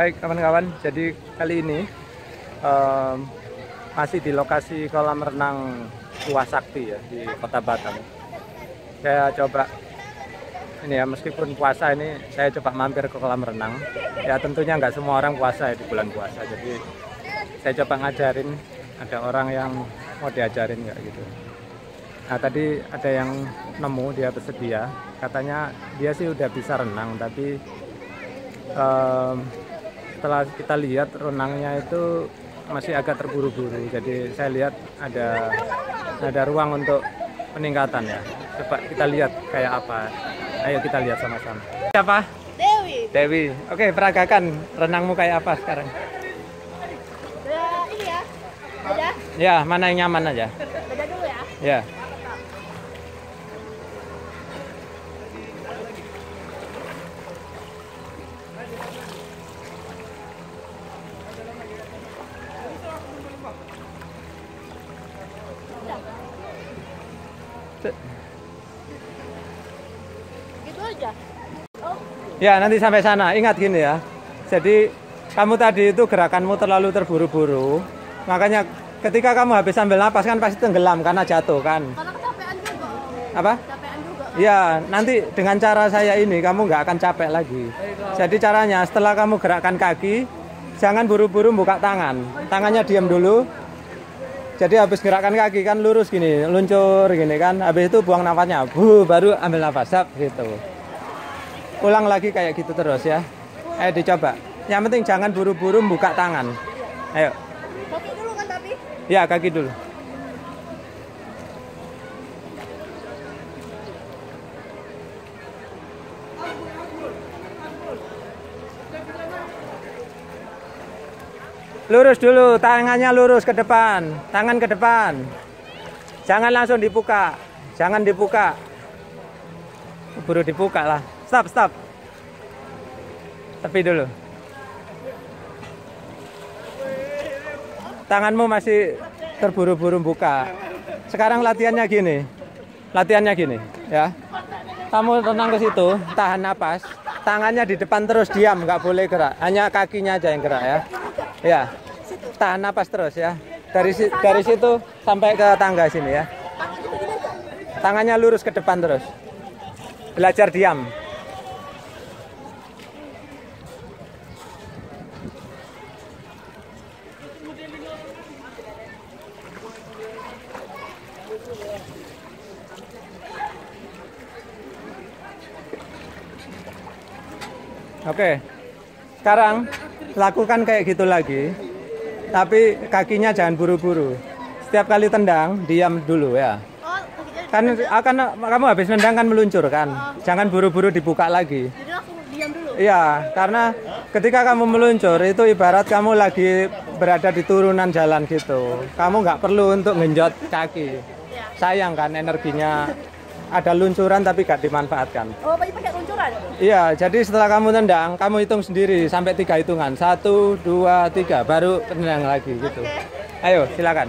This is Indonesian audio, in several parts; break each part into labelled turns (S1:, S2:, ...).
S1: Baik kawan-kawan, jadi kali ini masih di lokasi kolam renang Puas Sakti ya di Kota Batam. Saya coba ini ya, meskipun puasa ini saya coba mampir ke kolam renang. Ya tentunya nggak semua orang puasa ya di bulan puasa. Jadi saya coba ngajarin, ada orang yang mau diajarin nggak gitu. Nah tadi ada yang nemu, dia bersedia. Katanya dia sih udah bisa renang, tapi setelah kita lihat renangnya itu masih agak terburu-buru. Jadi saya lihat ada ruang untuk peningkatan ya. Coba kita lihat kayak apa. Ayo kita lihat sama-sama. Siapa?
S2: Dewi.
S1: Dewi. Oke, peragakan renangmu kayak apa sekarang?
S2: Ini ya. Beda.
S1: Ya, mana yang nyaman aja.
S2: Beda dulu ya.
S1: Ya.
S2: Gitu aja. Oh.
S1: Ya, nanti sampai sana. Ingat gini ya. Jadi kamu tadi itu gerakanmu terlalu terburu-buru. Makanya ketika kamu habis ambil napas kan pasti tenggelam karena jatuh kan.
S2: Karena kecapean juga.
S1: Apa?
S2: Kecapean juga.
S1: Ya, nanti dengan cara saya ini kamu nggak akan capek lagi. Jadi caranya setelah kamu gerakkan kaki, jangan buru-buru buka tangan. Tangannya diam dulu. Jadi habis gerakan kaki kan lurus gini, luncur gini kan. Habis itu buang nafasnya, baru ambil nafas, gitu. Ulang lagi kayak gitu terus ya. Ayo dicoba. Yang penting jangan buru-buru buka tangan. Ayo.
S2: Kaki dulu kan tapi?
S1: Ya, kaki dulu. Lurus dulu, tangannya lurus ke depan. Tangan ke depan. Jangan langsung dibuka. Jangan dibuka. Buru dibuka lah. Stop, stop. Tepi dulu. Tanganmu masih terburu-buru buka. Sekarang latihannya gini. Latihannya gini, ya. Kamu renang ke situ, tahan napas. Tangannya di depan terus, diam, nggak boleh gerak. Hanya kakinya aja yang gerak ya. Ya, tahan napas terus ya. Dari situ sampai ke tangga sini ya. Tangannya lurus ke depan terus. Belajar diam. Oke, sekarang lakukan kayak gitu lagi, tapi kakinya jangan buru-buru. Setiap kali tendang, diam dulu ya.
S2: Oh,
S1: Kan kamu habis nendang kan meluncur kan, jangan buru-buru dibuka lagi.
S2: jadi langsung diam dulu.
S1: Iya, karena ketika kamu meluncur itu ibarat kamu lagi berada di turunan jalan gitu. Kamu nggak perlu untuk ngenjot kaki. Sayang kan energinya. Ada luncuran tapi gak dimanfaatkan.
S2: Oh, pakai luncuran?
S1: Iya, jadi setelah kamu tendang, kamu hitung sendiri sampai 3 hitungan. 1, 2, 3, baru tendang lagi gitu. Ayo, silakan.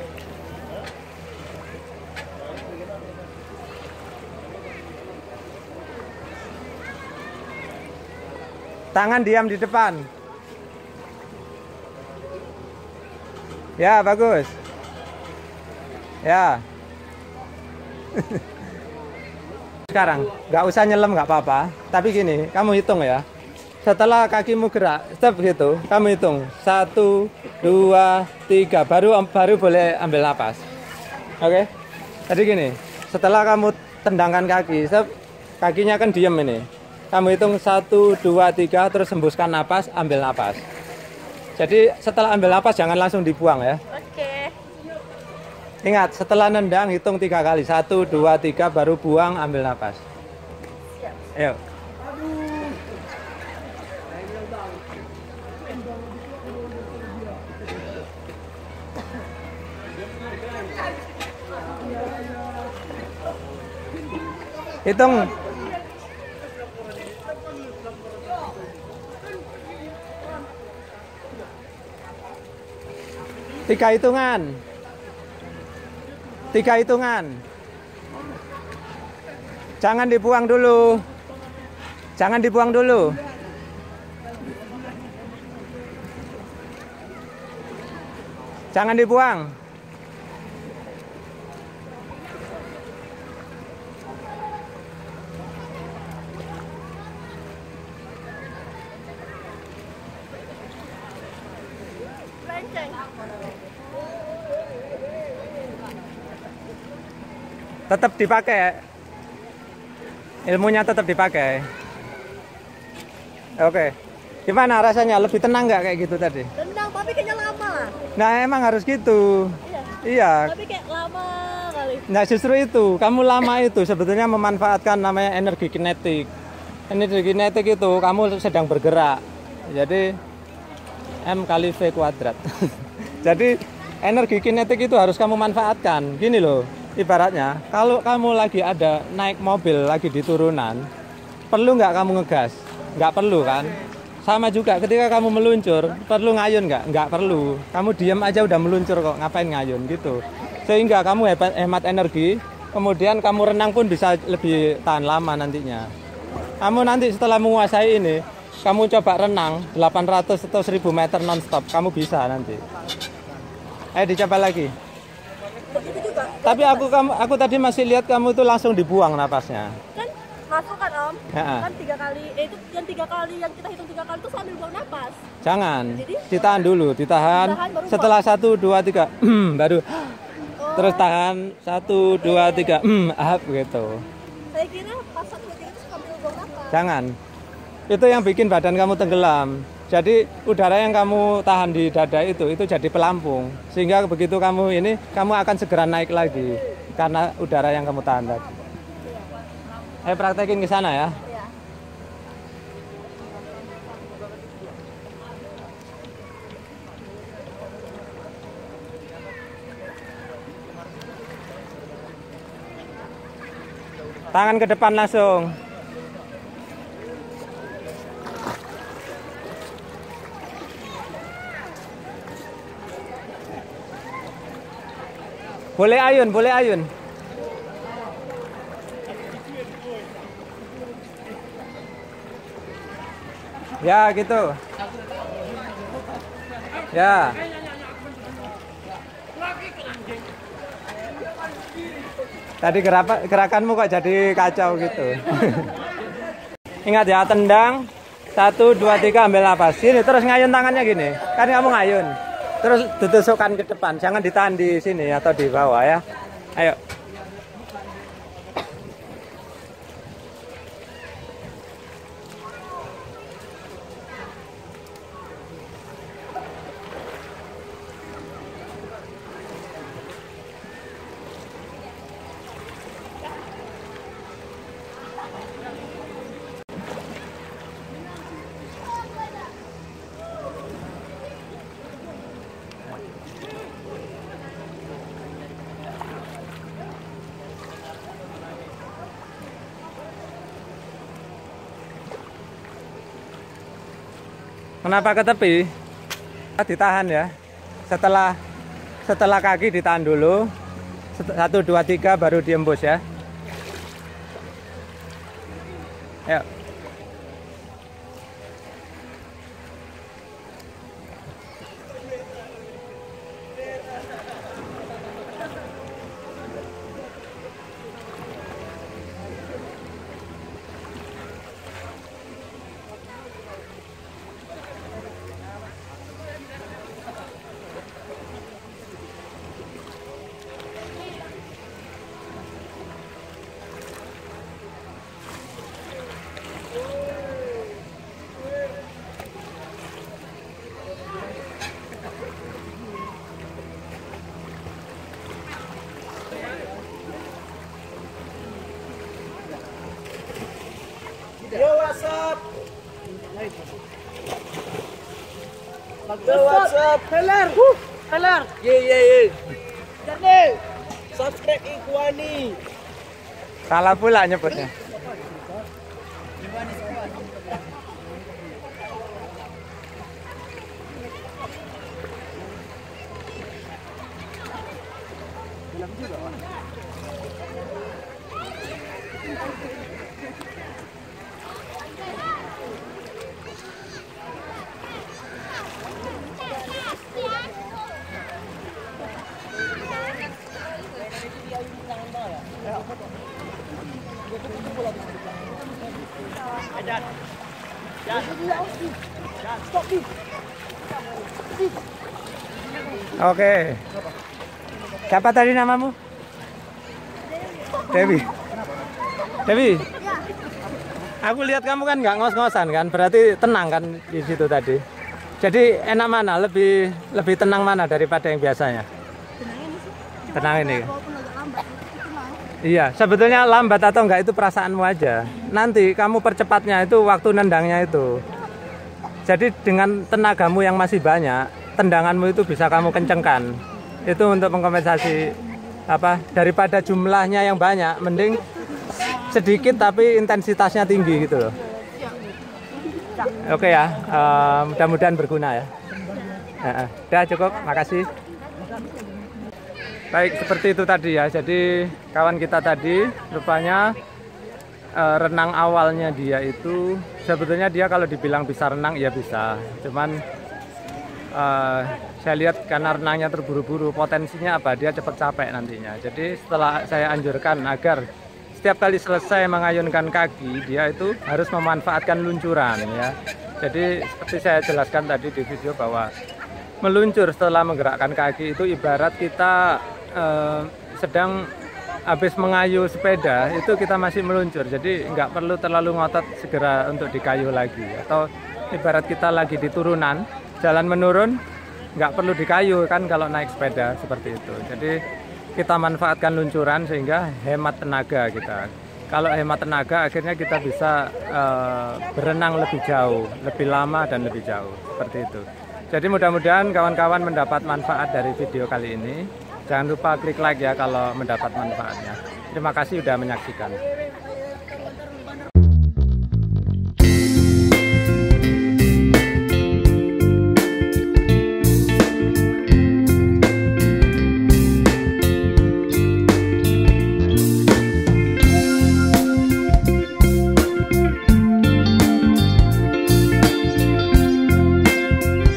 S1: Tangan diam di depan. Ya, bagus. Ya. Sekarang nggak usah nyelam, nggak apa-apa, tapi gini, kamu hitung ya, setelah kakimu gerak step gitu, kamu hitung 1, 2, 3, baru boleh ambil napas. Oke. Jadi gini, setelah kamu tendangkan kaki step, kakinya kan diem ini, kamu hitung 1, 2, 3, terus hembuskan napas, ambil napas. Jadi setelah ambil napas jangan langsung dibuang ya.
S2: Oke.
S1: Ingat, setelah nendang hitung 3 kali. 1, 2, 3, baru buang, ambil napas. Ayo. Hitung. Tiga hitungan. 3 hitungan. Jangan dibuang dulu. Jangan dibuang dulu. Jangan dibuang.
S2: Lenceng.
S1: Tetap dipakai. Ilmunya tetap dipakai. Oke. Gimana rasanya? Lebih tenang nggak kayak gitu tadi?
S2: Tendang, tapi kayaknya lama.
S1: Nah, emang harus gitu.
S2: Iya.
S1: Iya.
S2: Tapi kayak lama kali.
S1: Nah, justru itu. Kamu lama itu sebetulnya memanfaatkan namanya energi kinetik. Energi kinetik itu kamu sedang bergerak. Jadi M kali V kuadrat. Jadi energi kinetik itu harus kamu manfaatkan. Gini loh, ibaratnya kalau kamu lagi ada naik mobil lagi di turunan, perlu nggak kamu ngegas? Nggak perlu kan? Sama juga ketika kamu meluncur, perlu ngayun nggak? Nggak perlu. Kamu diam aja udah meluncur kok, ngapain ngayun gitu. Sehingga kamu hemat energi, kemudian kamu renang pun bisa lebih tahan lama nantinya. Kamu nanti setelah menguasai ini, kamu coba renang 800 atau 1000 meter non-stop, kamu bisa nanti. Ayo dicoba lagi.
S2: Begitu juga.
S1: Tapi aku tadi masih lihat kamu tuh langsung dibuang napasnya.
S2: Kan masuk kan Om?
S1: Ya.
S2: Kan 3 kali. Itu yang 3 kali yang kita hitung 3 kali itu sambil buang napas.
S1: Jangan,
S2: Jadi?
S1: ditahan dulu, ditahan.
S2: Ditahan, baru
S1: Setelah 1, 2, 3, baru.
S2: Oh,
S1: Terus tahan 1, 2, 3, up gitu.
S2: saya kira pas 1 2 3 itu sambil buang napas.
S1: Jangan. Itu yang bikin badan kamu tenggelam. Jadi udara yang kamu tahan di dada itu jadi pelampung. Sehingga begitu kamu ini, kamu akan segera naik lagi karena udara yang kamu tahan tadi. Ayo praktekin ke sana ya.
S2: Iya.
S1: Tangan ke depan langsung. Boleh ayun, boleh ayun. Ya, gitu. Ya. Tadi gerakanmu kok jadi kacau gitu. Ingat ya, tendang. 1, 2, 3, ambil napas. Sini, terus ngayun tangannya gini. Kan kamu ngayun. Terus ditusukkan ke depan. Jangan ditahan di sini atau di bawah ya. Ayo. Kenapa ke tepi? Ditahan ya. Setelah kaki ditahan dulu. 1, 2, 3 baru diembus ya. Ayo.
S3: Yo, what's up? What's up? Teller. Teller. Ye. Jadi, subscribe Ikhwani.
S1: Salah pula nyebutnya. Oke. Siapa tadi namamu? Dewi. Dewi. Aku lihat kamu kan nggak ngos-ngosan kan, berarti tenang kan di situ tadi. Jadi enak mana? Lebih tenang mana daripada yang biasanya? Tenang ini. Iya, sebetulnya lambat atau enggak itu perasaanmu aja. Nanti kamu percepatnya itu waktu nendangnya itu. Jadi dengan tenagamu yang masih banyak, tendanganmu itu bisa kamu kencengkan. Itu untuk mengkompensasi daripada jumlahnya yang banyak, mending sedikit tapi intensitasnya tinggi gitu loh. Oke ya, mudah-mudahan berguna ya. Udah cukup, makasih. Baik, seperti itu tadi ya. Jadi kawan kita tadi rupanya renang awalnya dia itu sebetulnya dia kalau dibilang bisa renang ya bisa. Cuman saya lihat karena renangnya terburu-buru, potensinya dia cepat capek nantinya. Jadi setelah saya anjurkan agar setiap kali selesai mengayunkan kaki dia itu harus memanfaatkan luncuran ya. Jadi seperti saya jelaskan tadi di video bahwa meluncur setelah menggerakkan kaki itu ibarat kita sedang habis mengayuh sepeda, itu kita masih meluncur. Jadi nggak perlu terlalu ngotot segera untuk dikayuh lagi. Atau ibarat kita lagi di turunan, jalan menurun, nggak perlu dikayuh kan kalau naik sepeda seperti itu. Jadi kita manfaatkan luncuran sehingga hemat tenaga kita. Kalau hemat tenaga akhirnya kita bisa berenang lebih jauh, lebih lama dan lebih jauh seperti itu. Jadi mudah-mudahan kawan-kawan mendapat manfaat dari video kali ini. Jangan lupa klik like ya kalau mendapat manfaatnya. Terima kasih sudah menyaksikan.